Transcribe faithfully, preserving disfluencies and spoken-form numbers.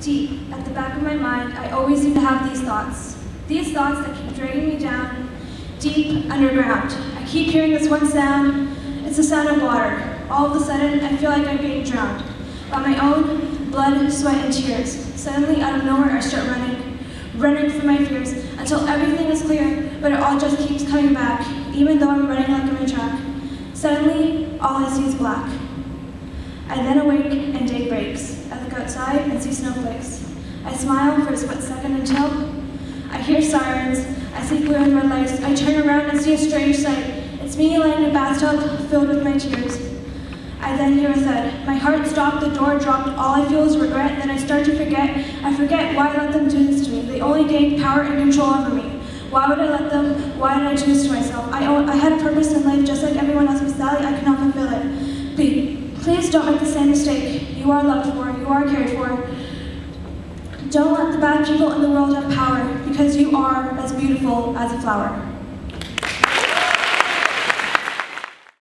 Deep at the back of my mind, I always seem to have these thoughts. These thoughts that keep dragging me down, deep underground. I keep hearing this one sound. It's the sound of water. All of a sudden, I feel like I'm being drowned by my own blood, sweat, and tears. Suddenly, out of nowhere, I start running, running from my fears until everything is clear, but it all just keeps coming back, even though I'm running like I'm in a track. Suddenly, all I see is black. I then awake and day breaks. I look outside and see snowflakes. I smile for a split second until I hear sirens. I see blue and red lights. I turn around and see a strange sight. It's me lying in a bathtub filled with my tears. I then hear a thud. My heart stopped, the door dropped. All I feel is regret. Then I start to forget. I forget why I let them do this to me. They only gained power and control over me. Why would I let them? Why did I do this to myself? I, I had a purpose in life just like everyone else, but sadly I could not fulfill it. Please. Please don't make the same mistake. You are loved for, you are cared for. Don't let the bad people in the world have power, because you are as beautiful as a flower.